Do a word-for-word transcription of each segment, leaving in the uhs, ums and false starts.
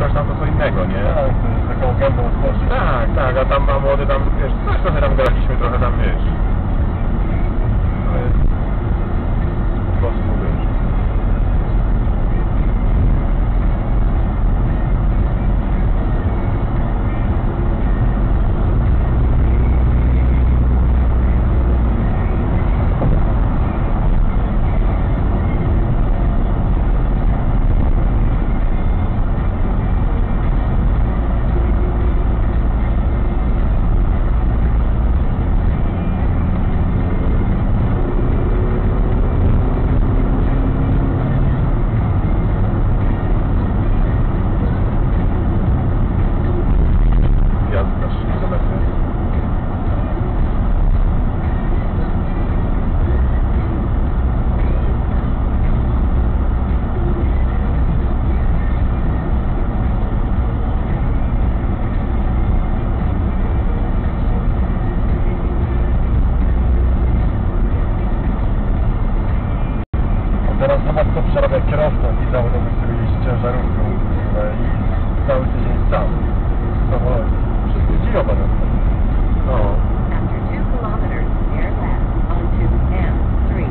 coś tam to co innego, nie? Tak, to jest taką gębą spoczy. Tak, tak, a tam a młody tam, wiesz, coś trochę tam graliśmy, trochę tam, wiesz. To jest po prostu, wiesz. Teraz zobacz, co przerabia kierowca i zawodowy, który jeździ ciężarówką i cały tydzień sam. No bo wszystko dziwiowe. No. After two kilometers, bear left onto M three.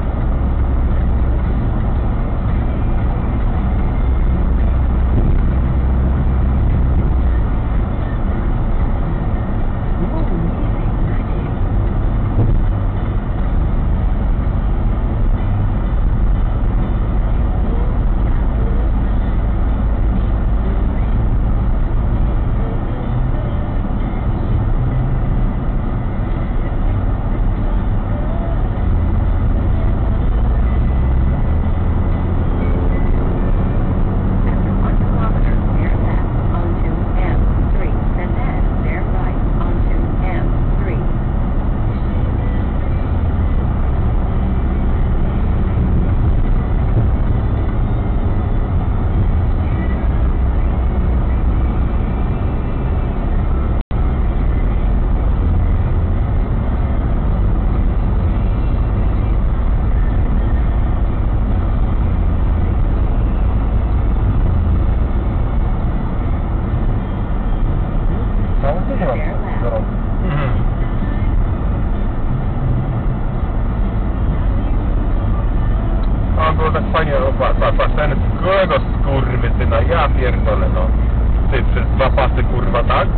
Ten którego skurwysyna, ja pierdolę, no. Ty przez dwa pasy, kurwa, tak?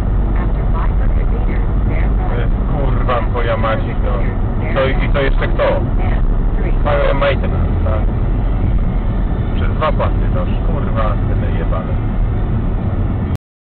Kurwa, twoja maci, no. I to, i to jeszcze kto? Fire maintenance, tak? Przez dwa pasy, no, kurwa, syny jebane.